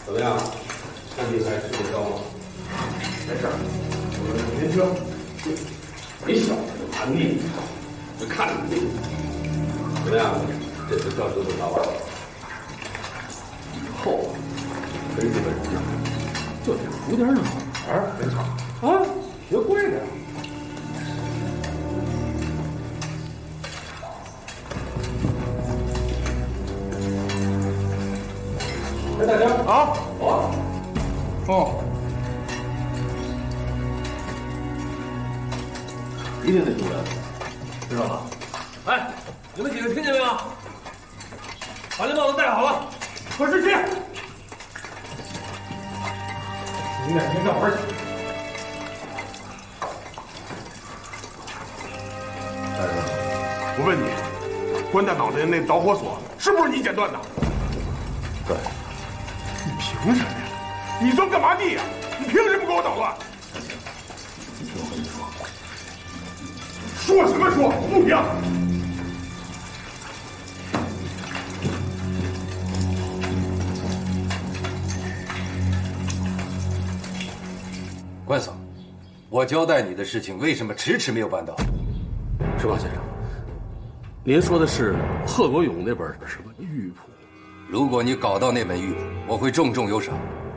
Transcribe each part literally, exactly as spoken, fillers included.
怎么样？看比赛吃得高吗？没事，我晕车。没小子就叛逆，就看着你。怎么样？这次教授都打完了。以后跟日本人呢，就得服点脑儿。没错。啊，学会了。 哎，大家啊，好。哦，一定得救人，知道吗？哎，你们几个听见没有？把这帽子戴好了，快出去！你们俩先上班去。 大人，我问你，关在脑袋那导火索是不是你剪断的？ 对。 你凭什么呀？你算干嘛的呀？你凭什么给我捣乱？ 我跟你说， 说什么说？不凭。 关嫂，我交代你的事情，为什么迟迟没有办到？ 石广先生，您说的是贺国勇那本什么玉谱？ 如果你搞到那本玉谱，我会重重有赏。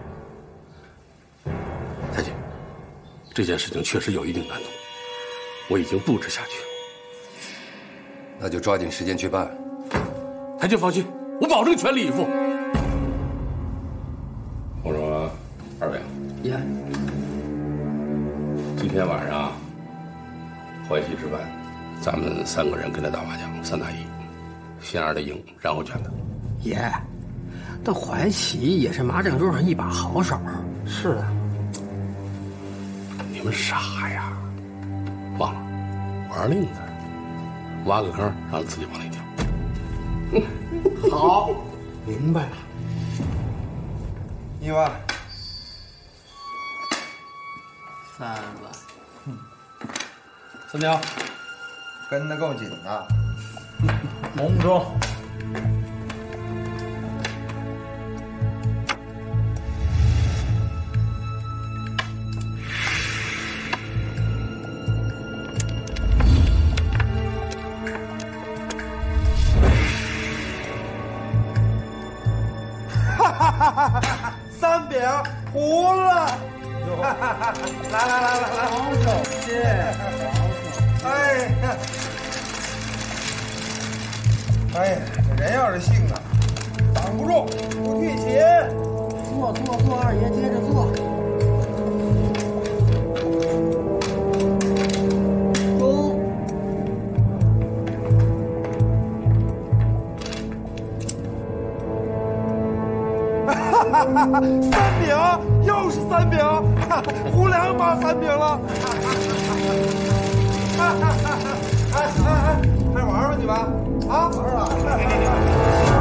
太监，这件事情确实有一定难度，我已经布置下去了。 那就抓紧时间去办。 太监放心，我保证全力以赴。 我说，二位， 爷， 今天晚上淮西吃饭，咱们三个人跟他打麻将，三打一，先让他赢，然后劝他。 爷，但淮西也是麻将桌上一把好手。 是啊，你们傻呀，忘了玩另一个，挖个坑让自己往里跳。 好，明白了。 一万， 三万， 怎么样？跟得够紧的。 蒙中。 三饼糊了，来来来来来，好手气，哎呀，哎呀，这人要是性子，挡不住，不替勤。 坐坐坐，二爷接着坐。中。 三饼又是三饼，胡两把三饼了。哎哎哎，还玩吗你们？啊，玩了。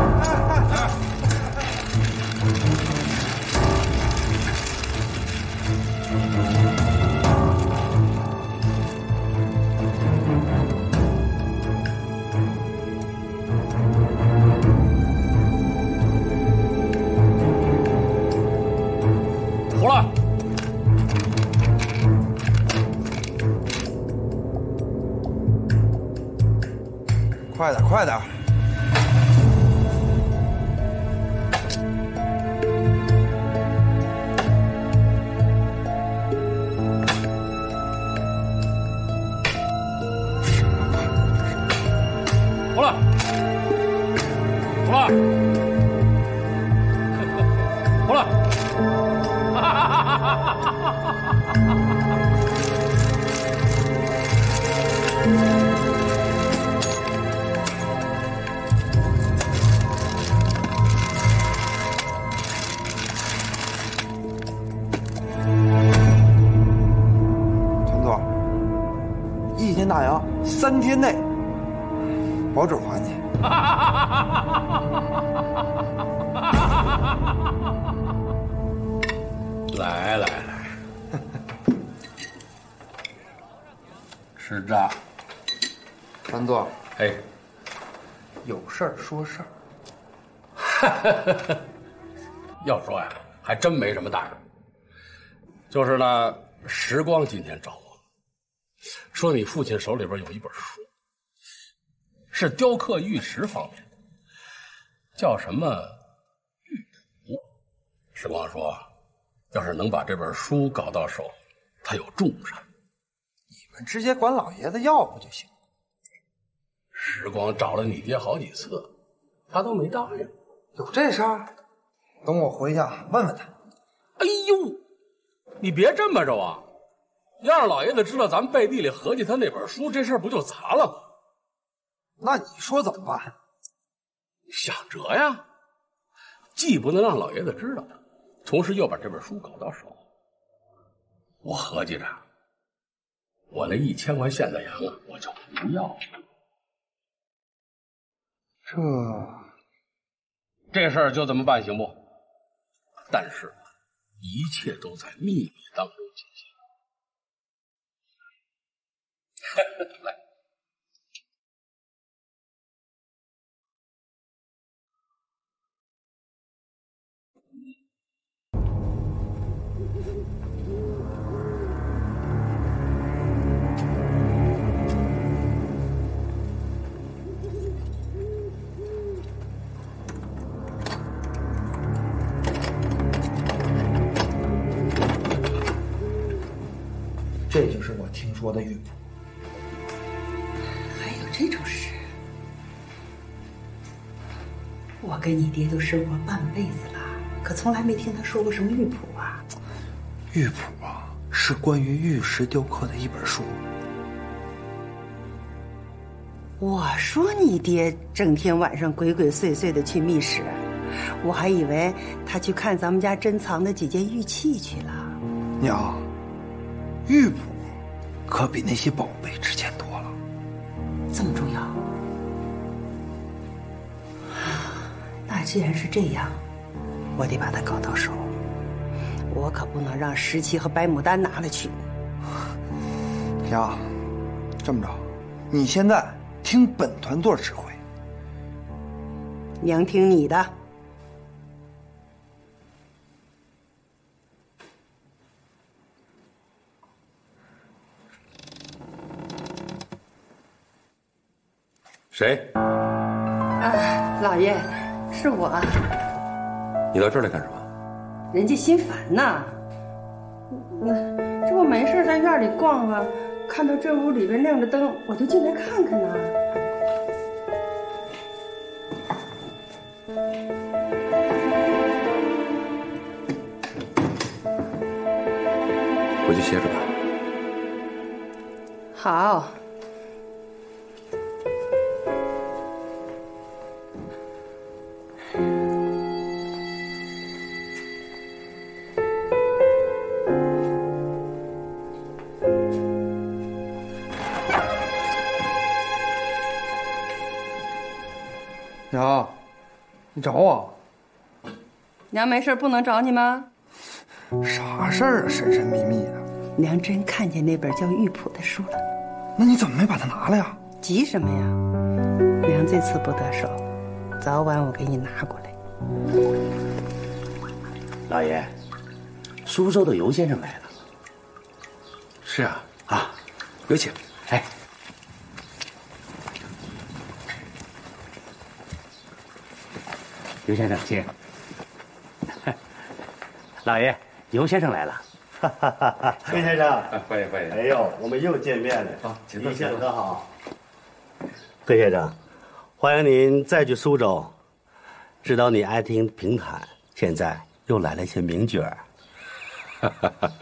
胡了。 快点，快点！ 胡了，胡了，胡了！哈哈哈哈哈哈！ 陈座，一天大洋，三天内保准还你。 来来来，吃炸。 陈座， 哎， 有事儿说事儿。 要说呀， 还真没什么大事。就是呢，时光今天找我，说你父亲手里边有一本书，是雕刻玉石方面的，叫什么玉谱。时光说，要是能把这本书搞到手，他有重赏。 你们直接管老爷子要不就行？ 时光找了你爹好几次，他都没答应。 有这事儿？等我回去问问他。 哎呦，你别这么着啊！要让老爷子知道咱们背地里合计他那本书，这事儿不就砸了吗？ 那你说怎么办？ 想辙呀，既不能让老爷子知道，同时又把这本书搞到手。我合计着，我那一千块现大洋啊，我就不要了。 这这事儿就这么办行不？但是，一切都在秘密当中进行。来。 这就是我听说的玉谱。 还有这种事？我跟你爹都生活半辈子了，可从来没听他说过什么玉谱啊。 玉谱啊，是关于玉石雕刻的一本书。 我说你爹整天晚上鬼鬼祟祟的去密室，我还以为他去看咱们家珍藏的几件玉器去了。 娘，玉谱可比那些宝贝值钱多了。 这么重要？那既然是这样，我得把它搞到手。我可不能让石七和白牡丹拿了去。 娘，这么着，你现在听本团队指挥。 娘听你的。 谁？ 啊，老爷，是我。 你到这儿来干什么？ 人家心烦呐。你这不没事在院里逛啊，看到这屋里边亮着灯，我就进来看看呢。 回去歇着吧。 好。 娘，你找我？ 娘没事不能找你吗？ 啥事儿啊？神神秘秘的。 娘真看见那本叫玉谱的书了。 那你怎么没把它拿来呀？ 急什么呀？娘这次不得手，早晚我给你拿过来。 老爷，苏州的尤先生来了。 是啊。 啊，有请。哎。尤先生，请。老爷，尤先生来了。 柯先生， 欢迎欢迎。 哎呦，我们又见面了。 啊，请一切可好？柯先生，欢迎您再去苏州。知道你爱听评弹，现在又来了些名角儿。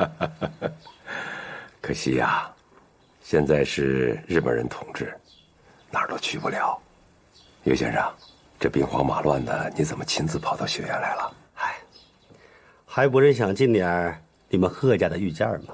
可惜呀，现在是日本人统治，哪儿都去不了。尤先生，这兵荒马乱的，你怎么亲自跑到学院来了？ 嗨，还不是想进点你们贺家的玉件吗？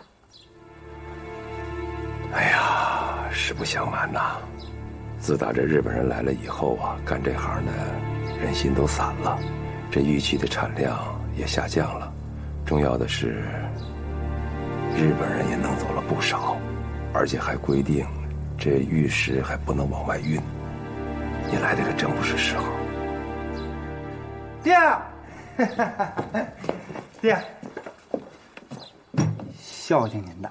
哎呀，实不相瞒呐，自打这日本人来了以后啊，干这行的人心都散了，这玉器的产量也下降了。重要的是，日本人也弄走了不少，而且还规定，这玉石还不能往外运。你来的可真不是时候。 爹， 爹，孝敬您的。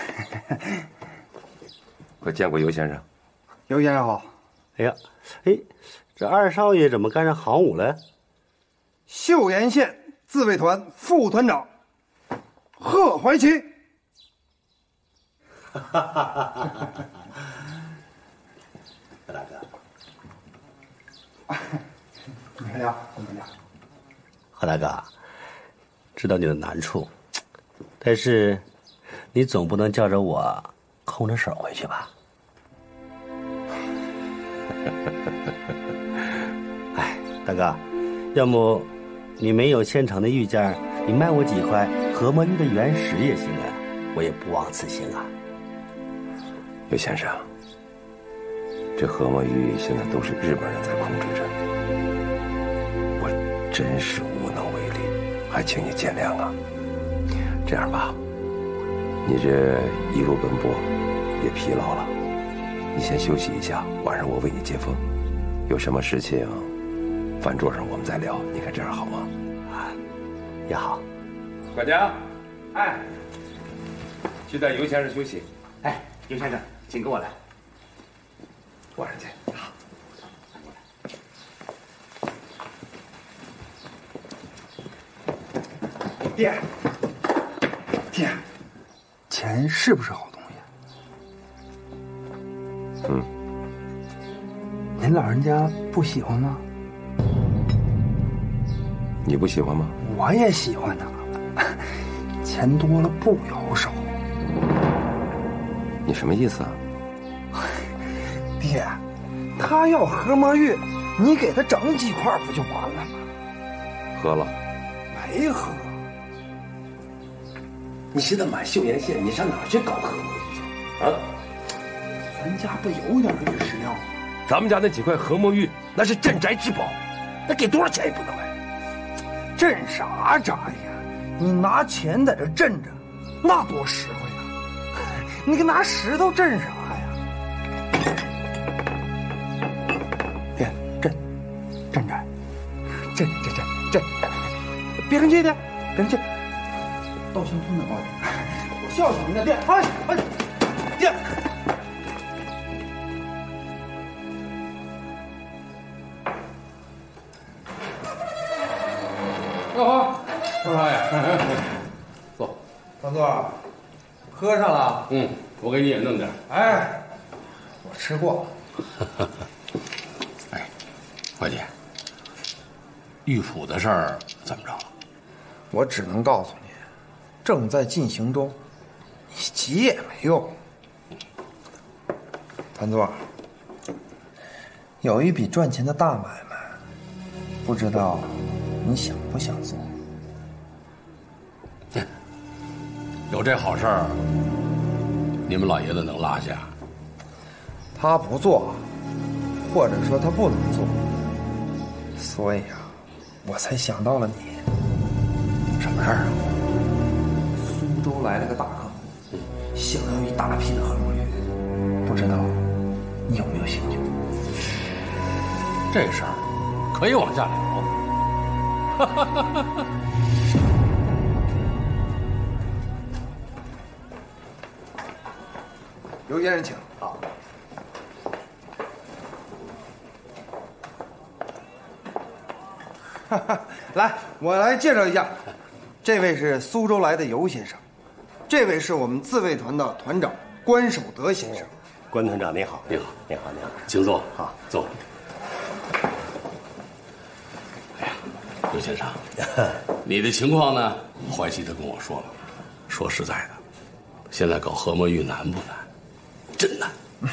我见过尤先生。 尤先生好。 哎呀，哎，这二少爷怎么干上行伍了？ 岫岩县自卫团副团长贺怀奇。 哈哈哈哈哈！贺大哥， 你们俩，你们俩。 贺大哥，知道你的难处，但是你总不能叫着我空着手回去吧？哎，大哥，要么你没有现成的玉件，你卖我几块和墨玉的原石也行啊，我也不枉此行啊。 尤先生，这和墨玉现在都是日本人在控制着，我真是无能为力，还请你见谅啊。这样吧，你这一路奔波也疲劳了，你先休息一下，晚上我为你接风。有什么事情，饭桌上我们再聊。你看这样好吗？ 啊，也好。 管家，哎，去带尤先生休息。 哎，尤先生，请跟我来。 晚上见。 好。 爹，爹，钱是不是好东西？ 嗯。 您老人家不喜欢吗？ 你不喜欢吗？ 我也喜欢他，钱多了不摇手。 你什么意思啊？ 爹，他要和墨玉，你给他整几块不就完了吗？ 喝了？ 没喝。 你现在满岫岩县，你上哪儿去搞和墨玉去？啊？ 咱家不有点玉石料吗？ 咱们家那几块和墨玉那是镇宅之宝，那给多少钱也不能买。 镇啥宅呀？你拿钱在这镇着，那多实惠呀！你给拿石头镇啥呀？爹，镇，镇宅，镇镇镇镇，别生气，爹，别生气。到乡村的报警，我孝敬您的爹。哎哎，爹。 哟呵，二少爷，坐。 唐座，喝上了。 嗯，我给你也弄点。 哎，我吃过了。 哎，怀姐，玉府的事儿怎么着了？ 我只能告诉你，正在进行中，你急也没用。谭座，有一笔赚钱的大买卖，不知道你想不想做？ 有这好事儿，你们老爷子能落下？ 他不做，或者说他不能做，所以啊，我才想到了你。 什么事儿啊？ 苏州来了个大客户，想要一大批的和墨玉，不知道你有没有兴趣？ 这事儿可以往下聊。哈哈哈哈哈。 刘先生，请。好。哈哈，来，我来介绍一下，这位是苏州来的尤先生，这位是我们自卫团的团长关守德先生。 关团长，你好， 你好， 你好，你好， 请坐。 好， 坐。哎呀，刘先生，你的情况呢？怀奇他跟我说了，说实在的，现在搞和墨玉难不难？真难。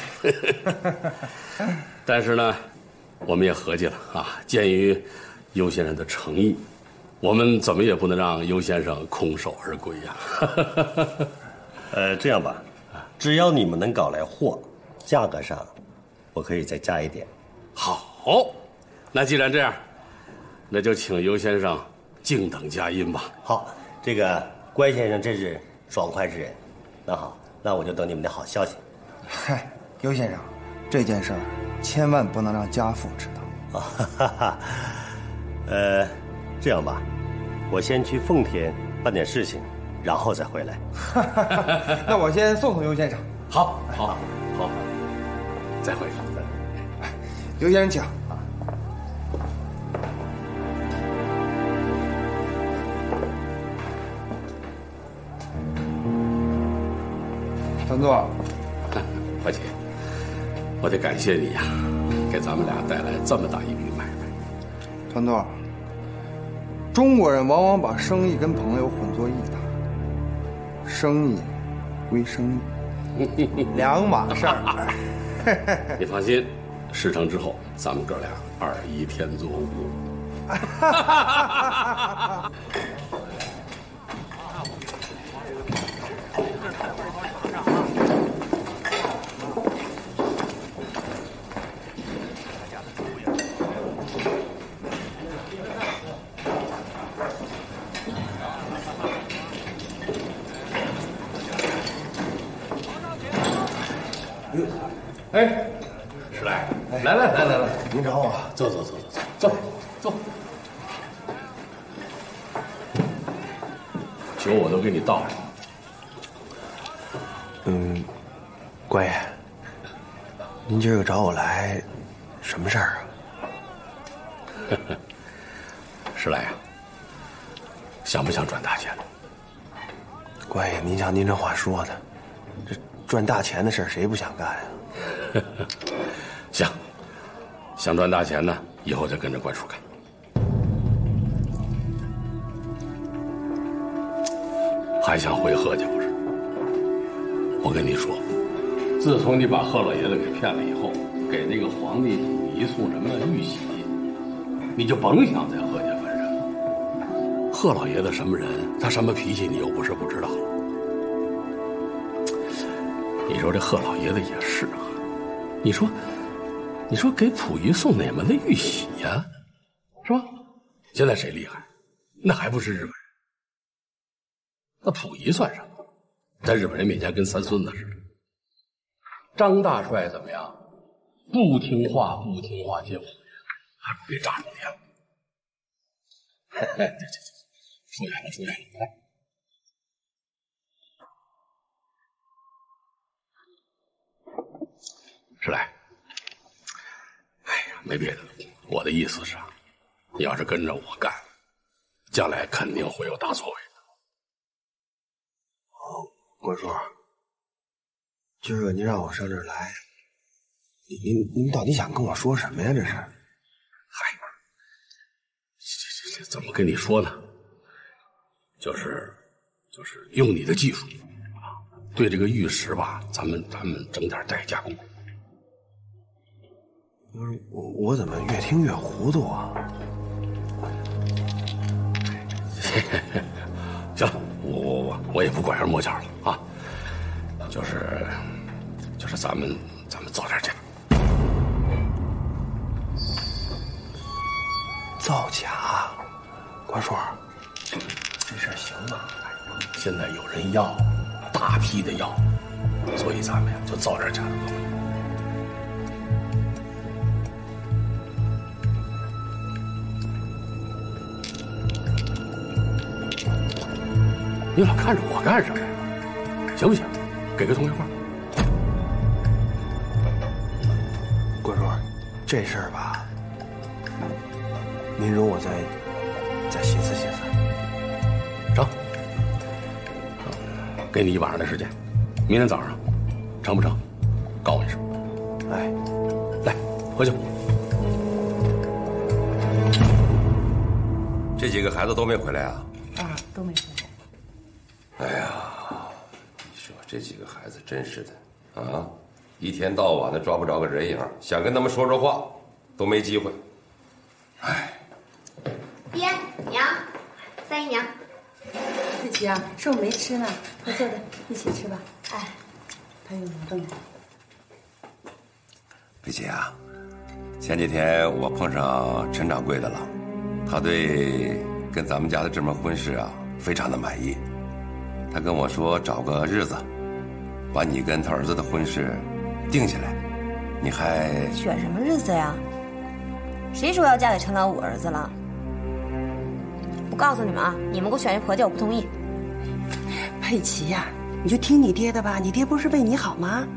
但是呢，我们也合计了啊，鉴于尤先生的诚意，我们怎么也不能让尤先生空手而归呀。 呃，这样吧，只要你们能搞来货，价格上我可以再加一点。 好，那既然这样，那就请尤先生静等佳音吧。 好，这个关先生真是爽快之人。那好，那我就等你们的好消息。 嗨，尤先生，这件事儿千万不能让家父知道。 啊，哈哈哈。呃，这样吧， 我先去奉天办点事情，然后再回来。 那我先送送尤先生。 好，好，好，好，再会。 尤先生请。团座， 华姐，我得感谢你呀，给咱们俩带来这么大一笔买卖。 团座，中国人往往把生意跟朋友混作一谈，生意归生意，两码事儿。 你放心，事成之后，咱们哥俩二一天作五。哎，石来，来来来来来， 您找我？ 坐坐坐坐坐坐坐。酒我都给你倒了。 嗯，关爷，您今儿个找我来，什么事儿啊？ 石来呀，想不想赚大钱？ 关爷，您瞧您这话说的，这赚大钱的事儿谁不想干呀？ 行，想赚大钱呢，以后就跟着关叔干。还想回贺家不是？我跟你说，自从你把贺老爷子给骗了以后，给那个皇帝溥仪送什么玉玺，你就甭想在贺家翻身了。贺老爷子什么人，他什么脾气，你又不是不知道。你说这贺老爷子也是啊，你说，你说给溥仪送哪门子玉玺呀，是吧？现在谁厉害？那还不是日本人？那溥仪算什么？在日本人面前跟三孙子似的。张大帅怎么样？不听话，不听话，结果还不给炸出天了。这这这，说远了，说远了，来。石来，哎呀，没别的，我的意思是啊，你要是跟着我干，将来肯定会有大作为的。 哦，关叔，今儿个您让我上这儿来，您您到底想跟我说什么呀？这是？ 嗨，这这这怎么跟你说呢？就是就是用你的技术啊，对这个玉石吧，咱们咱们整点代加工。 我我怎么越听越糊涂啊？ 行了，我我我我也不拐弯抹角了啊，就是就是咱们咱们造点假， 造假，关叔，这事儿行吗？ 现在有人要，大批的要，所以咱们呀就造点假的东西。你老看着我干什么呀？行不行？给个同意话。 关叔，这事儿吧，您容我再再寻思寻思。 成，给你一晚上的时间，明天早上成不成？告我一声。 哎， 来喝酒。 这几个孩子都没回来啊？ 啊，都没回来。 哎呀，你说这几个孩子真是的啊，一天到晚的抓不着个人影，想跟他们说说话都没机会。哎， 爹娘，三姨娘， 志奇啊，是我没吃呢，快坐着一起吃吧。 哎， 他有挪动。 贝姐啊，前几天我碰上陈掌柜的了，他对跟咱们家的这门婚事啊非常的满意。他跟我说找个日子，把你跟他儿子的婚事定下来。你还选什么日子呀？谁说要嫁给陈老五儿子了？ 我告诉你们啊，你们给我选一婆家，我不同意。 佩奇呀、啊，你就听你爹的吧，你爹不是为你好吗？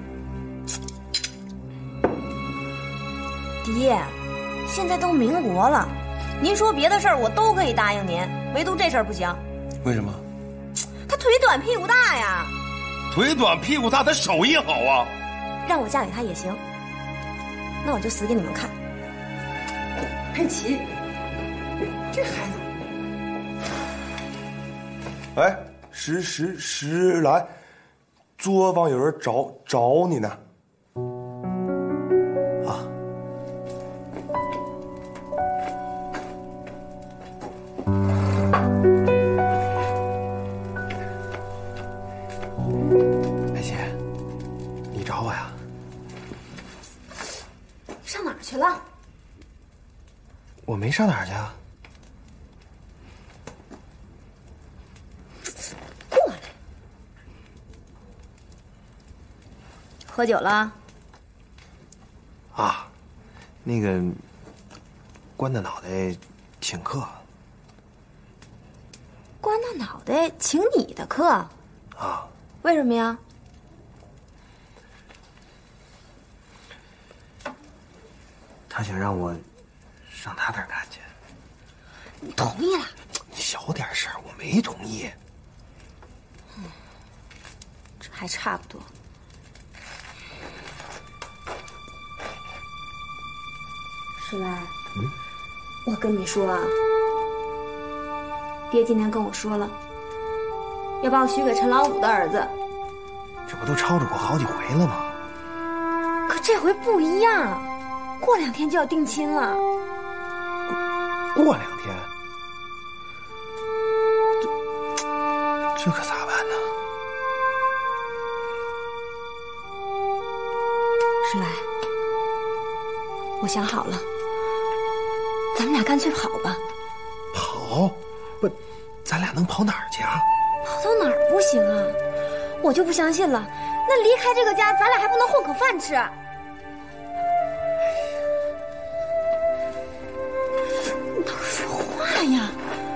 爹，现在都民国了，您说别的事儿我都可以答应您，唯独这事儿不行。 为什么？ 他腿短屁股大呀。 腿短屁股大，他手艺好啊。 让我嫁给他也行，那我就死给你们看。 佩奇，这孩子。 哎，石石石来，作坊有人找找你呢。 啊。佩奇，你找我呀？ 上哪儿去了？ 我没上哪儿去啊。 过来。喝酒了？ 啊，那个关大脑袋请客。 关大脑袋请你的客？ 啊。 为什么呀？ 他想让我上他那儿干去。 你同意了？ 小点事儿，我没同意。 嗯，这还差不多。石来，嗯，我跟你说啊，爹今天跟我说了，要把我许给陈老五的儿子。 这不都吵吵过好几回了吗？ 可这回不一样，过两天就要定亲了。 过, 过两天，这这可咋办呢？ 石来，我想好了，咱们俩干脆跑吧。 跑？不，咱俩能跑哪儿去啊？ 跑到哪儿不行啊？我就不相信了，那离开这个家，咱俩还不能混口饭吃？你倒是说话呀！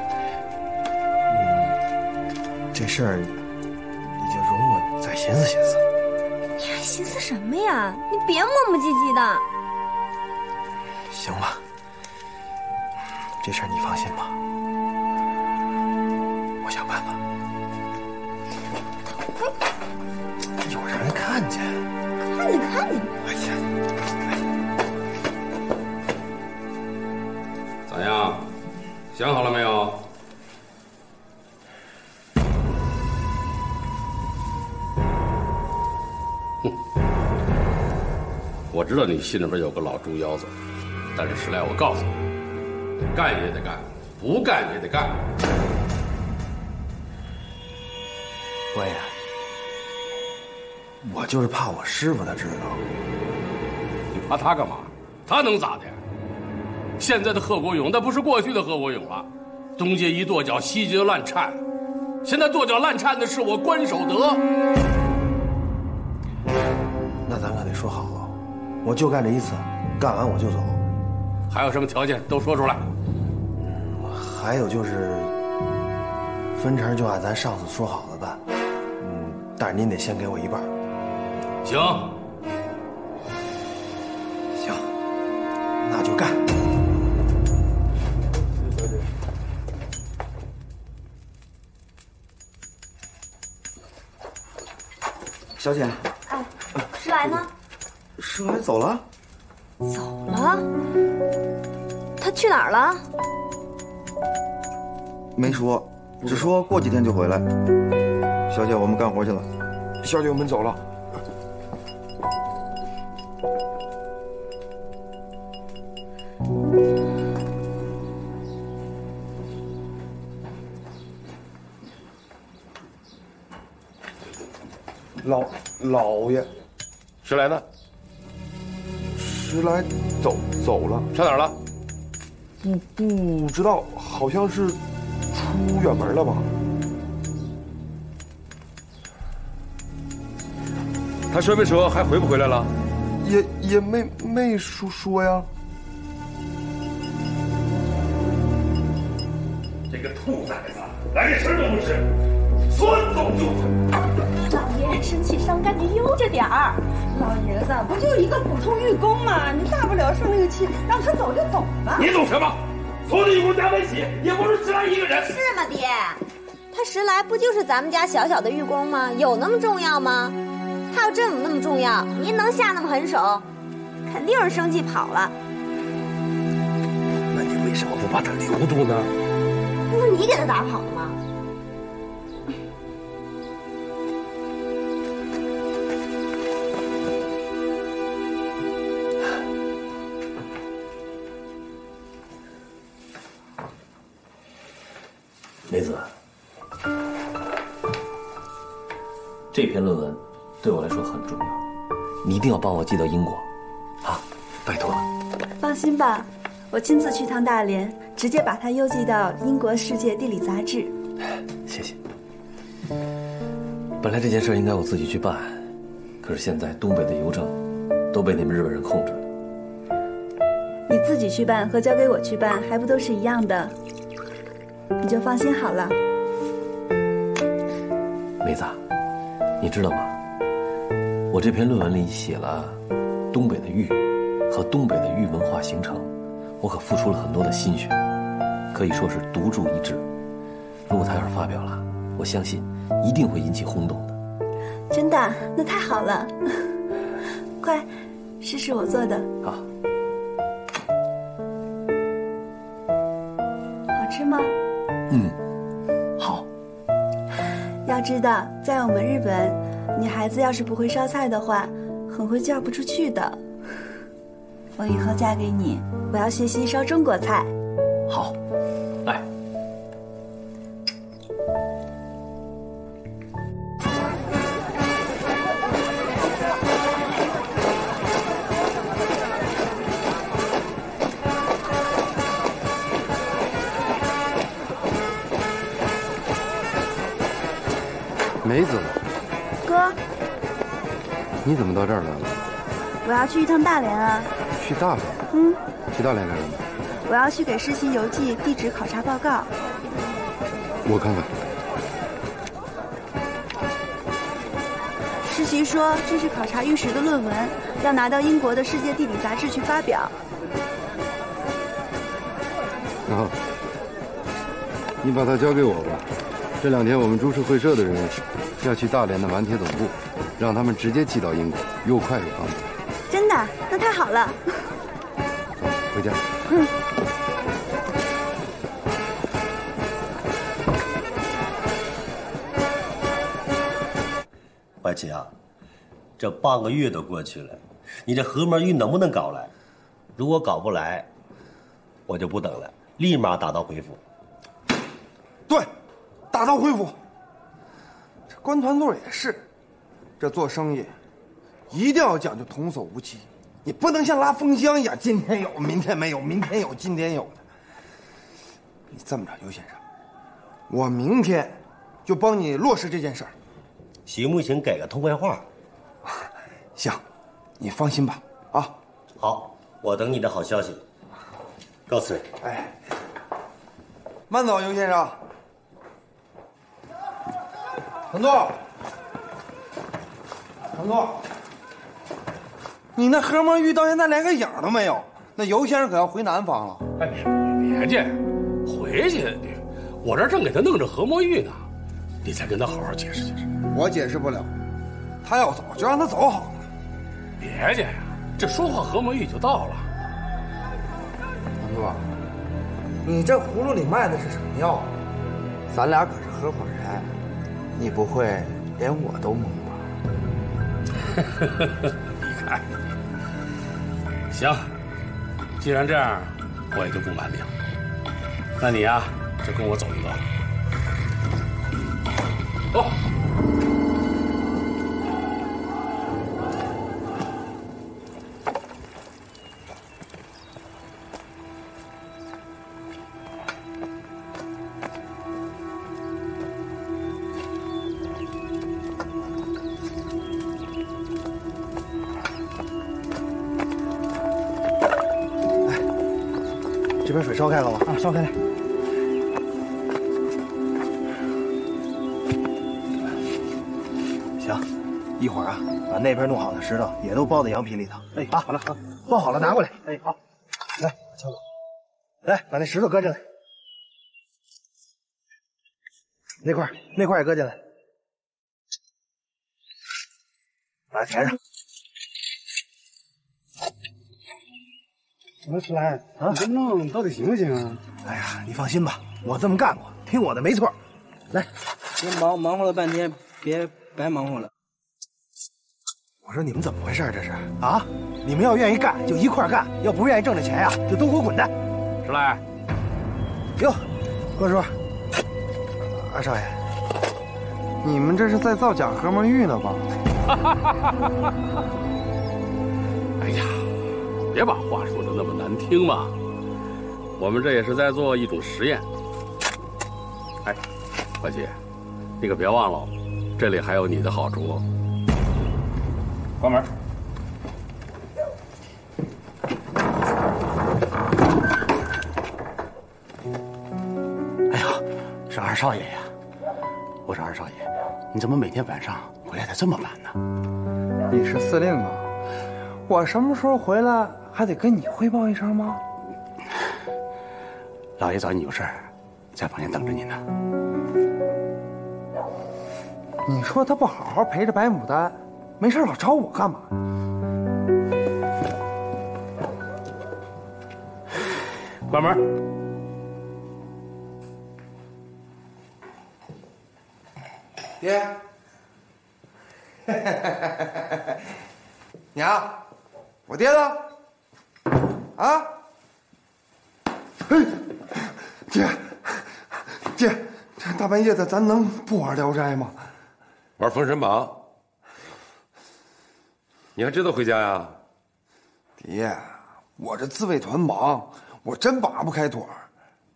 嗯，这事儿你就容我再寻思寻思。 你还寻思什么呀？你别磨磨唧唧的。 行吧，这事儿你放心吧，我想办法。一会儿让人看见。 看见看见。 哎呀， 咋样？想好了没有？哼，我知道你心里边有个老猪腰子，但是石来，我告诉你，干也得干，不干也得干。 关爷。我就是怕我师傅他知道。 你怕他干嘛？他能咋的？现在的贺国勇那不是过去的贺国勇了，东街一跺脚，西街就乱颤。现在跺脚乱颤的是我关守德。 那咱可得说好了，我就干这一次，干完我就走。 还有什么条件都说出来。 嗯，还有就是分成就按咱上次说好的办。嗯，但是您得先给我一半。 行， 行，那就干。 小姐， 哎，石来呢？ 石来走了。 走了？他去哪儿了？ 没说，只说过几天就回来。小姐，我们干活去了。 小姐，我们走了。老老爷， 石来呢？ 石来走走了， 上哪儿了？ 不不知道，好像是出远门了吧？ 他说没说还回不回来了？ 也也没没说说呀。 这个兔崽子，来点吃都不吃，说走就走。 老爷生气伤肝，您悠着点儿。 老爷子不就一个普通狱工吗？你大不了生那个气，让他走就走吧。 你懂什么？所有的狱工加在一起，也不是十来一个人。 是吗，爹？他十来不就是咱们家小小的狱工吗？有那么重要吗？他要真有那么重要，您能下那么狠手？肯定是生气跑了。 那你为什么不把他留住呢？ 那你给他打跑的吗？ 梅子，这篇论文对我来说很重要，你一定要帮我寄到英国，啊，拜托了。 放心吧，我亲自去趟大连，直接把它邮寄到英国《世界地理》杂志。 谢谢。本来这件事应该我自己去办，可是现在东北的邮政都被你们日本人控制了。 你自己去办和交给我去办，还不都是一样的？你就放心好了。 梅子，你知道吗？我这篇论文里写了东北的玉和东北的玉文化形成，我可付出了很多的心血，可以说是独树一帜。如果它要是发表了，我相信一定会引起轰动的。 真的？那太好了。快，试试我做的。 好。 好吃吗？ 嗯，好。 要知道，在我们日本，女孩子要是不会烧菜的话，很会嫁不出去的。我以后嫁给你，我要学习烧中国菜。 好，来。 梅子， 哥， 你怎么到这儿来了？ 我要去一趟大连啊。 去大连？ 嗯。 去大连干什么？ 我要去给世袭邮寄地质考察报告。 我看看。 世袭说这是考察玉石的论文，要拿到英国的《世界地理》杂志去发表。 啊，你把它交给我吧。这两天我们株式会社的人要去大连的完铁总部，让他们直接寄到英国，又快又方便。 真的？那太好了。 走，回家。 嗯。 怀琪啊，这半个月都过去了，你这和门玉能不能搞来？如果搞不来，我就不等了，立马打道回府。 对。打道回府。这关团队也是，这做生意一定要讲究童叟无欺，你不能像拉风箱一样，今天有，明天没有，明天有，今天有的。你这么着，尤先生，我明天就帮你落实这件事儿， 行不行？给个痛快话。 行，你放心吧。啊， 好，我等你的好消息。告辞。 哎，慢走，尤先生。陈座，陈座，你那和门玉到现在连个影都没有，那尤先生可要回南方了。 哎，别介，回去，我这正给他弄着和魔玉呢，你再跟他好好解释解释。 我解释不了，他要走就让他走好了。 别介呀，这说话和魔玉就到了。 陈座，你这葫芦里卖的是什么药？咱俩可是合伙人。你不会连我都蒙吧？ 你看，行，既然这样，我也就不瞒你了。那你呀、啊，就跟我走一个。走。 这边水烧开了吗？啊，烧开来。 一会儿啊，把那边弄好的石头也都包在羊皮里头。哎，好，好了，好，包好了拿过来。哎，好，来，敲锣，来，把那石头搁进来，那块那块也搁进来，把它填上。 怎么出来啊？你这弄到底行不行啊？ 哎呀，你放心吧，我这么干过，听我的没错。来， 别忙忙活了半天，别白忙活了。 我说你们怎么回事？这是啊？你们要愿意干就一块干，要不愿意挣这钱呀，就都给我滚蛋！ 石来， 哟，郭叔，二少爷， 你们这是在造假和盟玉呢吧？ 哎呀，别把话说的那么难听嘛。我们这也是在做一种实验。哎，伙计，你可别忘了，这里还有你的好处。关门。 哎呀，是二少爷呀！我说二少爷，你怎么每天晚上回来的这么晚呢？ 你是司令啊，我什么时候回来还得跟你汇报一声吗？ 老爷找你有事儿，在房间等着你呢。 你说他不好好陪着白牡丹，没事老找我干嘛？ 关门。 爹，娘，我爹呢？啊？哎，爹，爹，这大半夜的，咱能不玩《聊斋》吗？ 玩《封神榜》？你还知道回家呀？ 爹，我这自卫团忙，我真拔不开腿儿。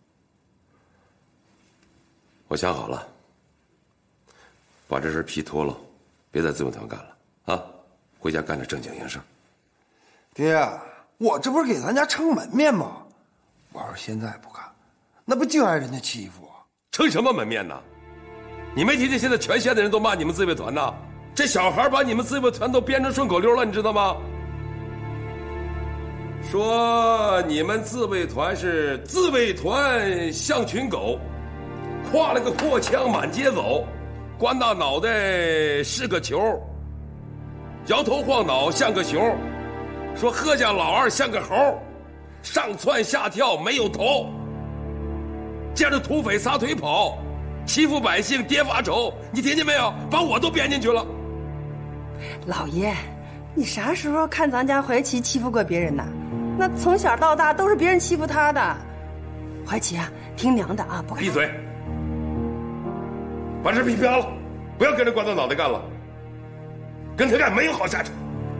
我想好了，把这事批脱了，别在自卫团干了啊！回家干点正经营生。 爹，我这不是给咱家撑门面吗？我要是现在不干，那不净挨人家欺负啊！ 撑什么门面呢？你没听见现在全县的人都骂你们自卫团呢？这小孩把你们自卫团都编成顺口溜了，你知道吗？说你们自卫团是自卫团像群狗，挎了个破枪满街走，关大脑袋是个球，摇头晃脑像个熊，说贺家老二像个猴，上蹿下跳没有头，见着土匪撒腿跑，欺负百姓爹发愁。你听见没有？把我都编进去了。 老爷，你啥时候看咱家怀琪欺负过别人呢？那从小到大都是别人欺负他的。怀琪啊，听娘的啊，不敢。 闭嘴！把这批标了，不要跟着关大脑袋干了，跟他干没有好下场。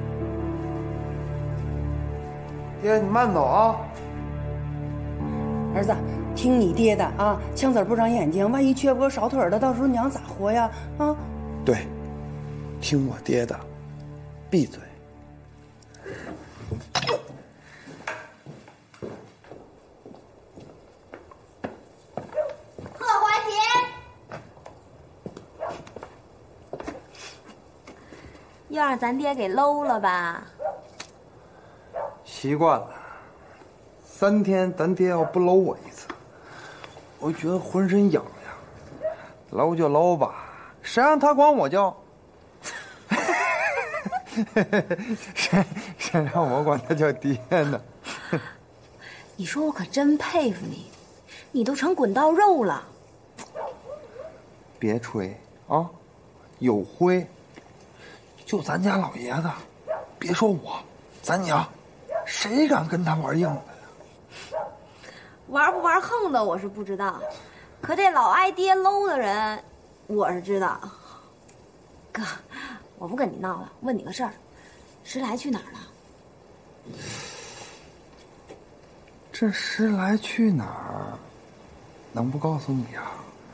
爹，你慢走啊！ 儿子，听你爹的啊，枪子不长眼睛，万一缺胳少腿的，到时候娘咋活呀？啊！ 对，听我爹的，闭嘴。 贺怀琪，又让咱爹给搂了吧？ 习惯了，三天咱爹要不搂我一次，我觉得浑身痒痒。搂就搂吧，谁让他管我叫？谁谁让我管他叫爹呢？ 你说我可真佩服你，你都成滚刀肉了。 别吹啊，有灰。就咱家老爷子，别说我，咱娘，谁敢跟他玩硬的呀？ 玩不玩横的我是不知道，可这老挨爹搂的人，我是知道。哥，我不跟你闹了，问你个事儿，石来去哪儿了？ 这石来去哪儿？能不告诉你啊？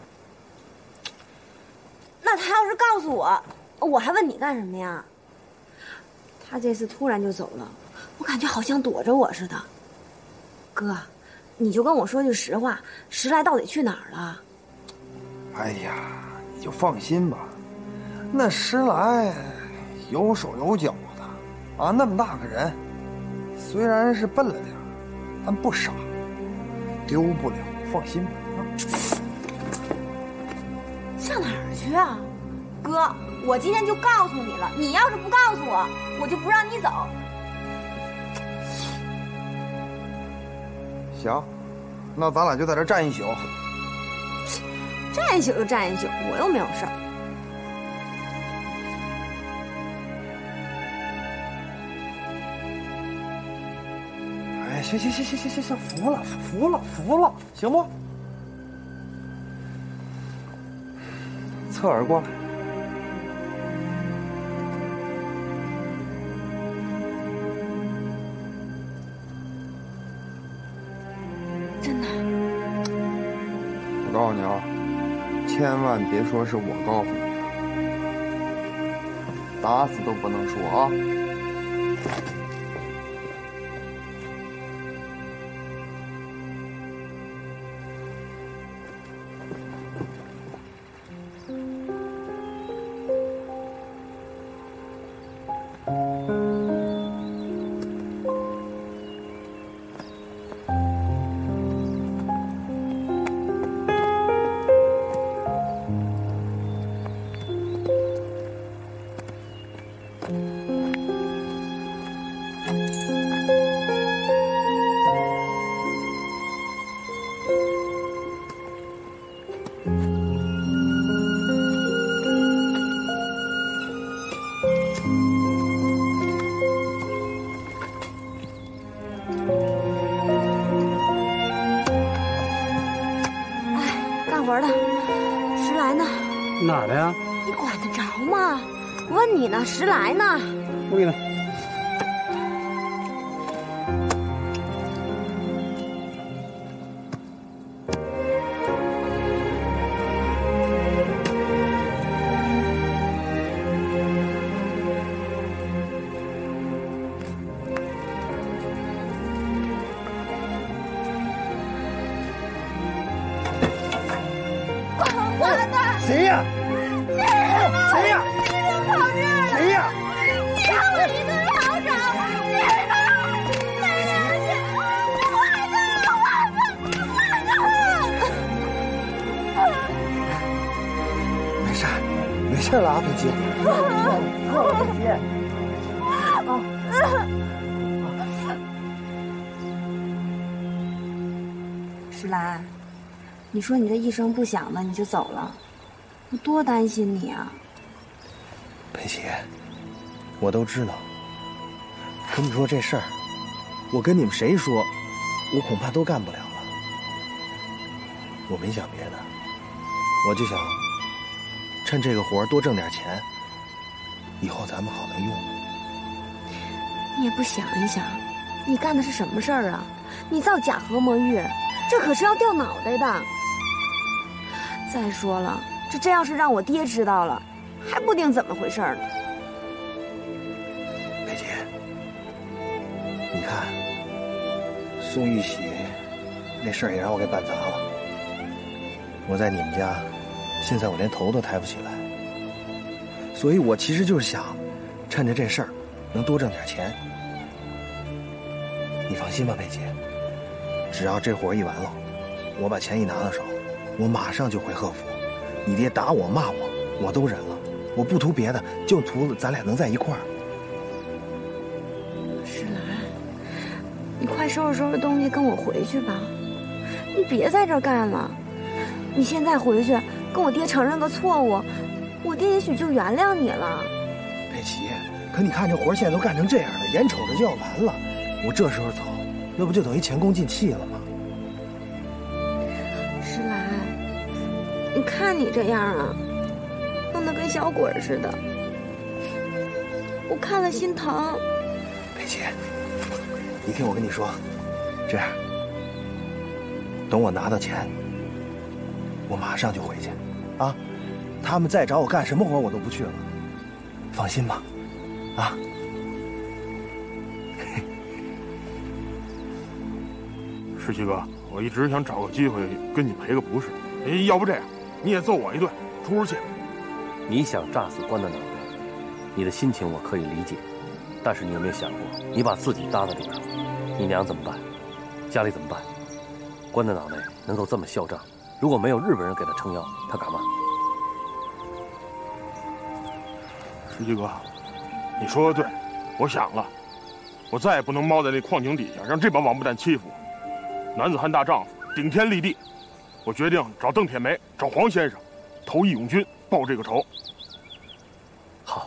那他要是告诉我，我还问你干什么呀？他这次突然就走了，我感觉好像躲着我似的。哥，你就跟我说句实话，石来到底去哪儿了？ 哎呀，你就放心吧，那石来有手有脚的，啊，那么大个人，虽然是笨了点，但不傻，丢不了，放心吧。 上哪儿去啊，哥？我今天就告诉你了，你要是不告诉我，我就不让你走。 行，那咱俩就在这站一宿。 站一宿就站一宿，我又没有事儿。 哎，行行行行行行行，服了服了服了，行不？侧耳过来。 真的？ 我告诉你啊，千万别说是我告诉你的，打死都不能说啊。 哪儿的呀？ 你管得着吗？问你呢，时来呢。 我给他。 谁呀？谁呀？谁呀？ 你让我一顿好手，你没良心！坏的，坏的，坏的！ 没事，没事了啊，佩奇。错了，佩奇。 石兰，你说你这一声不响的你就走了。我多担心你啊！ 佩奇，我都知道。可你说这事儿，我跟你们谁说，我恐怕都干不了了。我没想别的，我就想趁这个活多挣点钱，以后咱们好能用。 你也不想一想，你干的是什么事儿啊？你造假和魔玉，这可是要掉脑袋的。再说了。这真要是让我爹知道了，还不定怎么回事呢。 佩姐，你看，宋玉喜那事儿也让我给办砸了。我在你们家，现在我连头都抬不起来。所以我其实就是想，趁着这事儿，能多挣点钱。你放心吧，佩姐，只要这活一完了，我把钱一拿到手，我马上就回贺府。你爹打我骂我，我都忍了，我不图别的，就图咱俩能在一块儿。 石兰，你快收拾收拾东西，跟我回去吧。你别在这儿干了，你现在回去跟我爹承认个错误，我爹也许就原谅你了。 佩奇，可你看这活现在都干成这样了，眼瞅着就要完了，我这时候走，那不就等于前功尽弃了吗？ 石兰。你看你这样啊，弄得跟小鬼似的，我看了心疼。 佩奇，你听我跟你说，这样，等我拿到钱，我马上就回去，啊，他们再找我干什么活我都不去了，放心吧，啊。 十七哥，我一直想找个机会跟你赔个不是，哎，要不这样。你也揍我一顿，出出气。 你想炸死关大脑袋， 你的心情我可以理解，但是你有没有想过，你把自己搭在里头，你娘怎么办？家里怎么办？关在岛内能够这么嚣张，如果没有日本人给他撑腰，他敢吗？ 十七哥，你说的对，我想了，我再也不能猫在那矿井底下，让这帮王八蛋欺负我。男子汉大丈夫，顶天立地。我决定找邓铁梅，找黄先生，投义勇军，报这个仇。 好，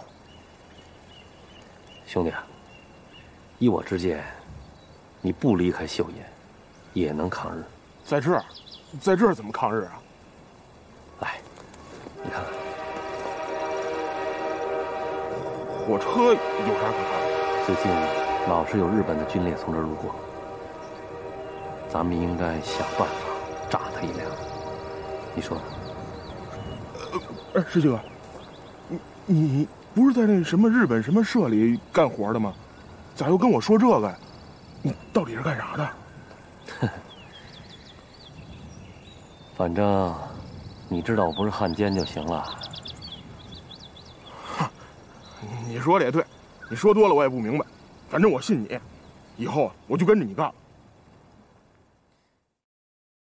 兄弟啊，依我之见，你不离开秀岩，也能抗日。 在这儿，在这儿怎么抗日啊？ 来，你看看， 火车有啥可看？ 最近老是有日本的军列从这儿路过，咱们应该想办法炸他一辆。你说呢？ 呃，十七哥，你你不是在那什么日本什么社里干活的吗？咋又跟我说这个呀？你到底是干啥的？ 反正你知道我不是汉奸就行了。 你说的也对，你说多了我也不明白，反正我信你，以后我就跟着你干了。